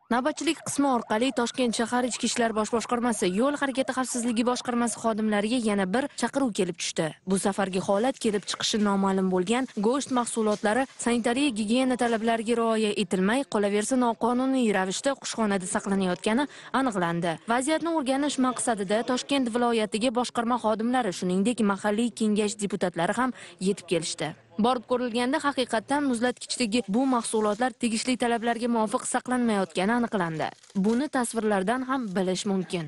Navbatchilik qismi orqali Toshkent shahar Ichki ishlar bosh boshqarmasi yo'l harakati xavfsizligi boshqarmasi xodimlariga yana bir chaqiruv kelib tushdi. Bu safargi holat kelib chiqishi noma'lum bo'lgan go'sht mahsulotlari sanitariya gigiyena talablariga rioya etilmay, qolaversa noqonuniy ravishda qushxonada saqlanayotgani aniqlandi. Vaziyatni o'rganish maqsadida Toshkent viloyatiga boshqarma xodimlari, shuningdek mahalliy kengash deputatlari ham yetib kelishdi. Borib ko'rilganda haqiqatdan muzlatkichdagi bu mahsulotlar tegishli talablarga muvofiq saqlanmayotgani aniqlandi. Buni tasvirlardan ham bilish mumkin.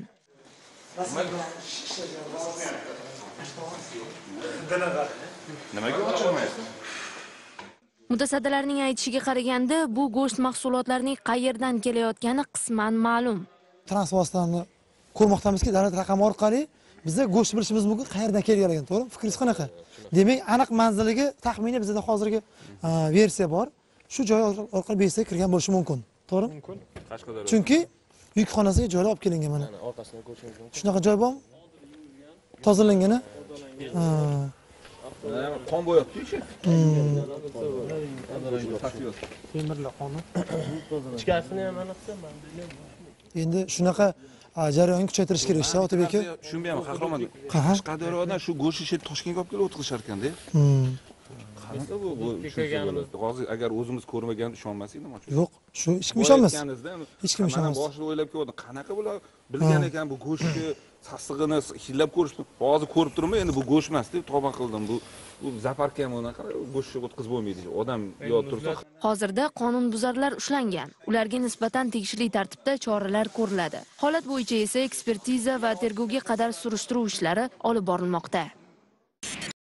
Nimaga ochilmayapti? Mutasaddilarning aytishiga qaraganda, bu go'sht mahsulotlarining qayerdan kelayotgani qisman ma'lum. Transport vositalarini ko'rmoqdamizki, davlat raqami orqali bizga go'sht bilishimiz mumkin, qayerdan kelganligini, to'g'rimi? Fikringiz qanaqa? Demak, aniq manziliga taxminiy bizda hozirgi versiya bor. Shu joy orqali beysga kirgan bo'lishi mumkin. To'g'rimi? Mumkin. Qashqadaryo. Chunki yuk xonasiga joylab olib kelingan mana. Orqasidan ko'rishingiz mumkin. Shunaqa joy bormi? Tozalangani? Qon bo'yapti-chi. Temirlar qoni. Ichkarisini ham aniqsa, men bilmayman. Endi shunaqa jarayonni kuchaytirish kerak ishda, Otabek. Tushunmayman, qahramon. Qashqadaryodan shu go'sht ishini Toshkentga olib kelib o'tkazishar ekanda. Qanaqa bu? Hozir agar o'zimiz ko'rmaganda ishonmasak nima uchun? Yo'q, shu hech kim ishonmas. Hech kim ishonmas. Mana boshida o'ylab ko'rdim, qanaqa bular bilgan ekan bu go'shtni sassig'ini hillab ko'rishdi. Hozir ko'rib turibman, endi bu go'sht emas deb tavba qildim. Bu zaparka ham unaqa go'shtni o'tkazib bo'lmaydi. Odam yo tursa. Hozirda qonunbuzarlar ushlangan. Ularga nisbatan tegishli tartibda choralar ko'riladi. Holat bo'yicha esa ekspertiza va tergovga qadar surishtiruv ishlari olib borilmoqda.